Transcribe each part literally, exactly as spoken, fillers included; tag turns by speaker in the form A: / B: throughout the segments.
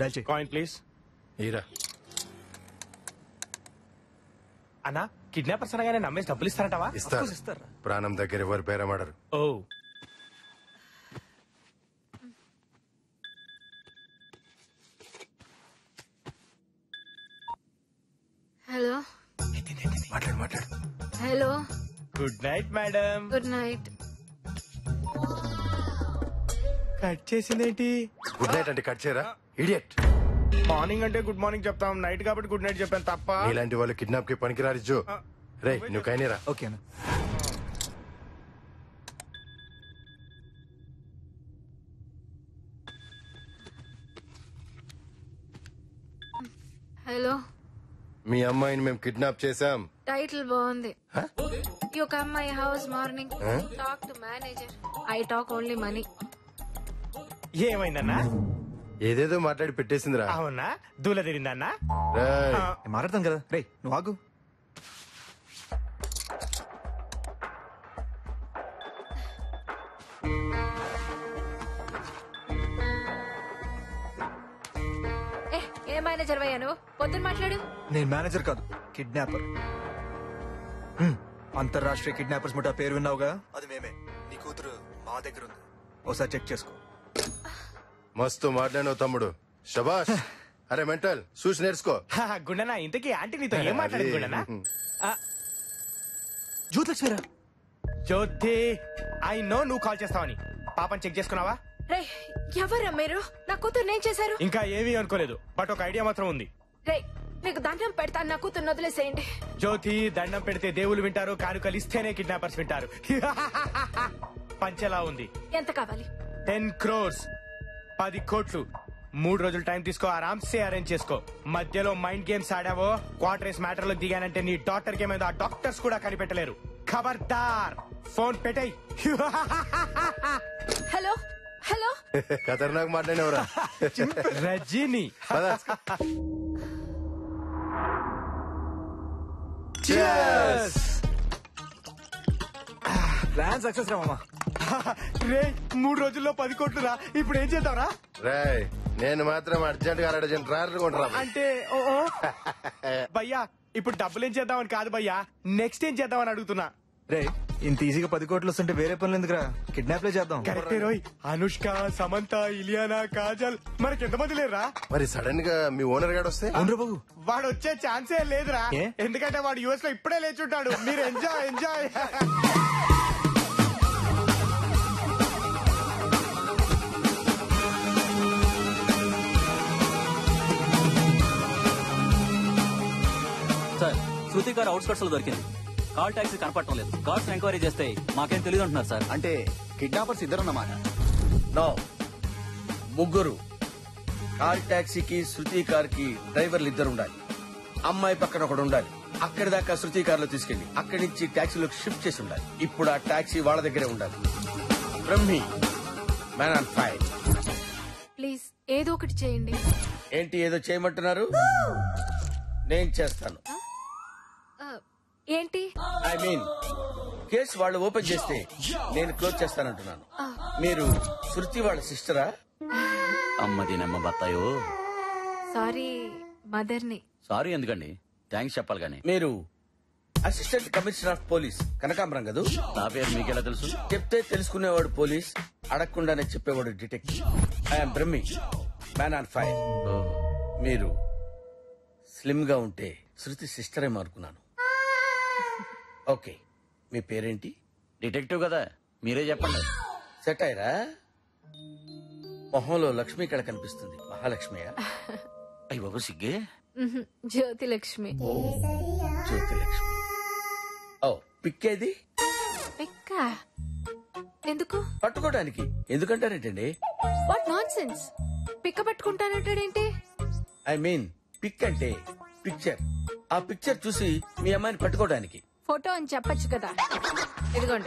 A: Dial చేయి.
B: Coin please.
C: ఈరా
B: అన్నా కిడ్నాపర్స్ అనగానే నమ్మేసి డబ్బులు ఇస్తారంటావా?
C: ఇస్తారు.
A: ఇస్తారా?
C: ప్రాణం దగ్గర ఎవరు బేరమాడరు.
B: ఓ
D: హలో
C: మాట్లాడు మాట్లాడు.
D: Hello
B: good night madam.
D: Good night.
B: Cut చేసిందేంటి?
C: గుడ్ నైట్ అంటే కట్ చేయరా ఇడియట్.
B: మార్నింగ్ అంటే గుడ్ మార్నింగ్ చెప్తాం, నైట్ కాబట్టి గుడ్ నైట్ చెప్పాను తప్ప.
C: ఇలాంటి వాళ్ళు కిడ్నాప్ కి పనికిరారు జో. రే నువ్వు కైనరా.
A: ఓకేనా?
D: హలో
C: మీ అమ్మాయిని మేము కిడ్నాప్ చేశాం.
D: టైటిల్ బాగుంది. You come my house morning talk to manager. I talk only money.
B: ఏమైందన్నా?
C: ఏదేదో మాట్లాడి పెట్టేసిందిరా.
B: అవునా? దూల తిరిందన్నా?
C: రేయ్,
A: నేను మాట్లాడతాను కదా. రే నువ్వు ఆగు.
D: ఏ ఏ మేనేజర్ వయ్యా నువ్వు? పొద్దున మాట్లాడు.
A: నేను మేనేజర్ కాదు, కిడ్నాపర్. హ్మ్. అంతర్రాష్ట్రీయ కిడ్నాపర్స్ ముఠా పేరు విన్నావుగా, అది మేమే. నీ కూతురు మా దగ్గర ఉంది, ఒకసారి చెక్ చేసుకో.
C: మస్తు మాట్లాడినావు తమ్ముడు, శబాష్. అరే మెంటల్ చూసి నేర్చుకో.
B: గుండనా ఇంతకీ ఆంటీ నీతో ఏం మాట్లాడింది గుండనా?
A: జ్యోతిలక్ష్మిరా.
B: జ్యోతి ఐ నో నువ్వు కాల్ చేస్తావని. పాపని చెక్ చేసుకున్నావా?
D: రే ఎవరా మీరు? నా కూతురు నేను చేశారు.
B: ఇంకా ఏమీ అనుకోలేదు, బట్ ఒక ఐడియా మాత్రం ఉంది.
D: రే మీకు దండం పెడతాను, నా కూతురు వదిలేసేయండి.
B: జ్యోతి దండం పెడితే దేవుళ్ళు వింటారు, కానుకలు ఇస్తేనే కిడ్నాపర్స్ వింటారు. పంచెలా ఉంది.
D: ఎంత కావాలి?
B: టెన్ క్రోర్స్ పది కోట్లు. మూడు రోజులు టైం తీసుకో, ఆరామ్సే అరేంజ్ చేసుకో. మధ్యలో మైండ్ గేమ్స్ ఆడావో, క్వార్టర్స్ మ్యాటర్ లో దిగానంటే నీ డాక్టర్ కి ఏమైందో ఆ డాక్టర్స్ కూడా కనిపెట్టలేరు. ఖబర్దార్ ఫోన్ పెట్టేయ్.
D: హలో హలో
C: ఖతర్నాక్ మాట్లాడినవరా.
B: రజీని.
A: ప్లాన్ సక్సెస్ రా మామా.
B: రే మూడు రోజుల్లో పది కోట్లు రా, ఇప్పుడు ఏం చేద్దాంరా?
C: రాయ్ నేను మాత్రం అర్జెంట్ గా అర్జెంట్ ట్రాక్టర్ కొంటరా.
B: అంటే ఓ ఓ. భయ్యా ఇప్పుడు డబ్బులు ఏం చేద్దామని కాదు భయ్యా, నెక్స్ట్ ఏం చేద్దామని అడుగుతున్నా.
A: రే ఇంత ఈజీగా పది కోట్లు వస్తుంటే వేరే పనులు ఎందుకురా, కిడ్నాప్ లే చేద్దాం.
B: కరెక్టే రోయ్. అనుష్క, సమంత, ఇలియానా, కాజల్, మనకి ఎంతమంది లేరా?
C: మరి సడన్ గా మీ ఓనర్ గాడు వస్తే?
A: అవును బాబు,
B: వాడు వచ్చే ఛాన్సే లేదురా.
A: ఏ?
B: ఎందుకంటే వాడు యుఎస్ లో ఇప్పుడే లేచుంటాడు. మీరు ఎంజాయ్ ఎంజాయ్.
E: సార్ శృతి గారు అవుట్స్కట్స్ లో దొరికింది. కాల్ టాక్సీ కనపడటం లేదు. కార్స్ ఎంక్వైరీ చేస్తే మాకేం తెలియదు అంటున్నారు సార్.
F: అంటే కిడ్నాపర్స్ ఇద్దరన్నమాట? నో, ముగ్గురు. కార్ టాక్సీకి శృతి కార్ కి డ్రైవర్లు ఇద్దరు ఉండాలి. అమ్మాయి పక్కన ఒకడు ఉండాలి. అక్కడి దాకా శృతి కార్ లో తీసుకెళ్లి అక్కడి నుంచి టాక్సీలోకి షిఫ్ట్ చేసి ఉండాలి. ఇప్పుడు ఆ టాక్సీ వాళ్ళ దగ్గరే ఉండాలి. Brahmi, man on fire.
D: Please ఏదో ఒకటి చేయండి.
F: ఏంటి ఏదో చేయమంటున్నారు? నేను చేస్తాను.
D: ఏంటి?
F: ఐ మీన్ కేసు వాళ్ళు ఓపెన్ చేస్తే నేను క్లోజ్ చేస్తానంటున్నాను. మీరు శృతి వాళ్ళ సిస్టరా?
E: అమ్మది నమ్మ బత్తాయో.
D: సారీ మదర్ని.
E: సారీ ఎందుకండి, థ్యాంక్స్ చెప్పాలి కానీ.
F: మీరు అసిస్టెంట్ కమిషనర్ ఆఫ్ పోలీస్ కనకాంబరం కదా?
E: నా పేరు మీకెలా తెలుసు?
F: చెప్తే తెలుసుకునేవాడు పోలీస్, అడగకుండానే చెప్పేవాడు detective. I'm Brahmi, man on fire. మీరు స్లిమ్ గా ఉంటే శృతి సిస్టరే అనుకున్నాను. ఓకే, మీ పేరేంటి?
E: డిటెక్టివ్ కదా, మీరే చెప్పండి.
F: సెట్ అయ్యరా? మొహంలో లక్ష్మి ఇక్కడ కనిపిస్తుంది. మహాలక్ష్మియా?
E: అయ్యి బాబు సిగ్గే.
D: జ్యోతి లక్ష్మి.
F: జ్యోతి లక్ష్మి. ఓ పిక్కేది?
D: పిక్క ఎందుకు?
F: పట్టుకోవడానికి. ఎందుకంటారేంటండి?
D: What nonsense. పిక్క పట్టుకుంటానంటాడేంటి?
F: ఐ మీన్ పిక్ అంటే పిక్చర్. ఆ పిక్చర్ చూసి మీ అమ్మాయిని పట్టుకోవడానికి.
D: ఫోటో అని చెప్పొచ్చు కదా. ఇదిగోండి.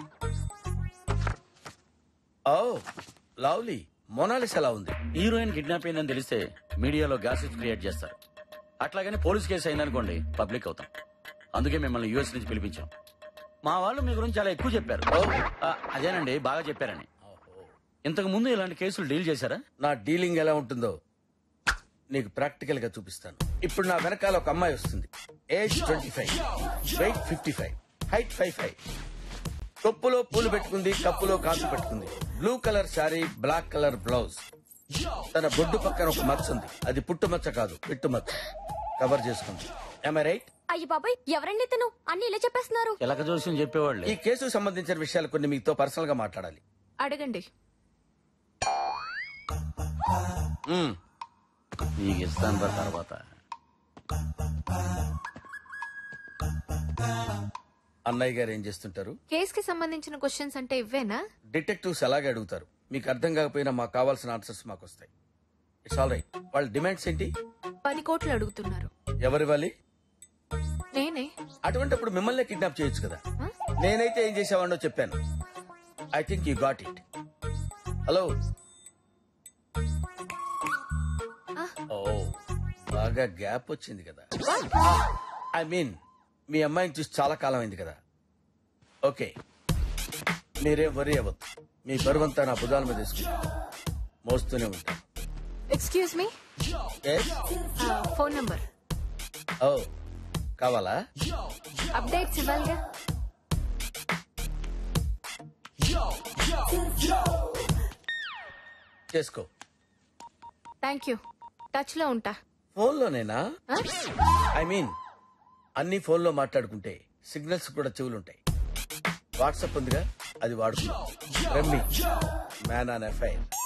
F: Oh lovely. మొనాలిస్ ఎలా ఉంది?
E: హీరోయిన్ కిడ్నాప్ అయిందని తెలిస్తే మీడియాలో గ్యాసెస్ క్రియేట్ చేస్తారు. అట్లాగని పోలీస్ కేసు అయిందనుకోండి పబ్లిక్ అవుతాం. అందుకే మిమ్మల్ని యూఎస్ నుంచి పిలిపించాం. మా వాళ్ళు మీ గురించి చాలా ఎక్కువ చెప్పారు. ఆ, అదేనండి బాగా చెప్పారని. ఇంతకు ముందు ఇలాంటి కేసులు డీల్ చేశారా?
F: నా డీలింగ్ ఎలా ఉంటుందో నీకు ప్రాక్టికల్ గా చూపిస్తాను. ఇప్పుడు నా వెనకాల ఒక అమ్మాయి వస్తుంది. Age twenty five, weight fifty five, height five five. కొప్పులో పూలు పెట్టుకుంది, కప్పులో కాసు పెట్టుకుంది. Blue colour sari, black colour blouse. తన బొడ్డు పక్కన ఒక మచ్చ ఉంది. అది పుట్టు మచ్చ కాదు, పిట్టు మచ్చ. కవర్ చేసుకుంది. Am I right?
G: అయ్యి బాబాయ్, ఎవరండి తిను అన్ని ఇలా చెప్పేస్తున్నారు?
E: ఎలక జోస్యం చెప్పేవాళ్ళే.
F: ఈ కేసుకు సంబంధించిన విషయాలు కొన్ని మీతో పర్సనల్ గా మాట్లాడాలి.
D: అడగండి.
F: మ్మ్.
E: నీకు ఇస్తాను రా తర్వాత.
F: అన్నయ్య గారు ఏం చేస్తుంటారు?
D: కేస్ కి సంబంధించిన క్వశ్చన్స్ అంటే ఇవ్వేనా?
F: డిటెక్టివ్స్ అలాగే అడుగుతారు. మీకు అర్థం కాకపోయినా మాకు కావాల్సిన ఆన్సర్స్ మాకు వస్తాయి. It's all right. వాళ్ళ డిమాండ్స్ ఏంటి?
D: పది కోట్లు అడుగుతున్నారు.
F: ఎవరివ్వాలి?
D: నేనే.
F: అటువంటిప్పుడు మిమ్మల్ని కిడ్నాప్ చేయొచ్చు కదా.
D: Huh?
F: నేనైతే ఏం చేసేవాడినో చెప్పాను. I think you got it. Hello. ఓ, బాగా గ్యాప్ వచ్చింది కదా. ఐ మీన్ మీ అమ్మాయిని చూసి చాలా కాలం అయింది కదా. ఓకే, మీరేం వరీ అవ్వద్దు. మీ బరువంతా నా భుజాల మీద తీసుకుంటా, మోస్తూనే ఉంటాను.
D: Excuse me,
F: Yes?
D: Phone number.
F: ఓ, కావాలా?
D: అప్డేట్స్ ఇవ్వాలిగా.
F: చేసుకో.
D: Thank you. టచ్ లో ఉంటా.
F: ఫోన్లోనేనా?
D: Huh?
F: ఐ మీన్ అన్ని ఫోన్లో మాట్లాడుకుంటే సిగ్నల్స్ కూడా చెవులుంటాయి. వాట్సాప్ ఉందిగా, అది వాడుకుందాం. రమ్మి మ్యాన్ ఆన్ ఎఫ్ఐఆర్.